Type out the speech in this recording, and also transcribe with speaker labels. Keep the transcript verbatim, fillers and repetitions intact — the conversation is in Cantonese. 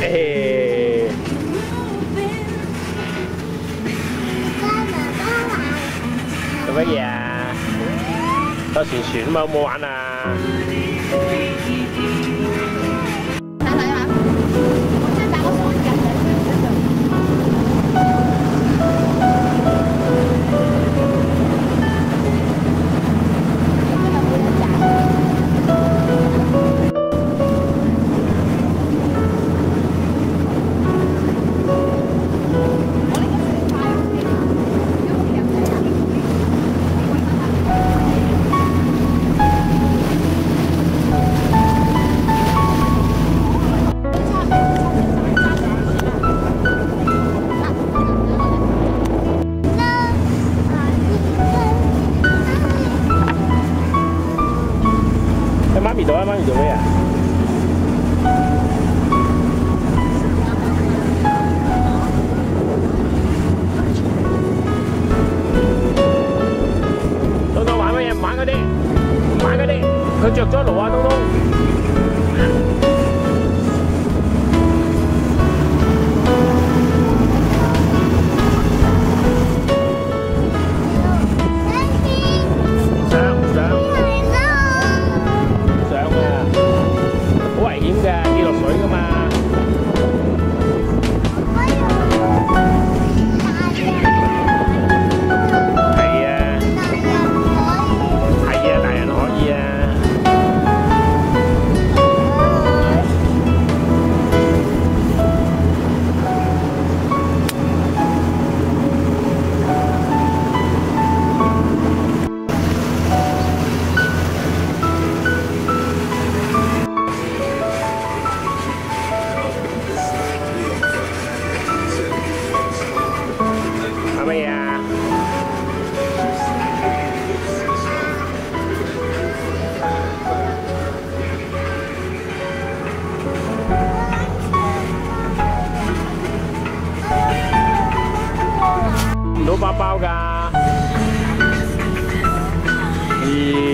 Speaker 1: 誒，做乜嘢啊？坐船船啊嘛，好唔好玩啊？睇睇下，我先打個手機。 媽咪做啊，媽咪做咩啊？東東玩乜嘢？唔玩嗰啲，唔玩嗰啲。佢着咗爐啊，東東。 乜嘢啊？唔到包包㗎。咦？